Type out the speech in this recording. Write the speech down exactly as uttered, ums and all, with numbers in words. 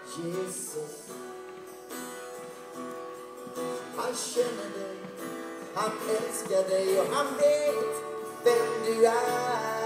Jesus. Han känner dig, han älskar dig och han vet vem du är.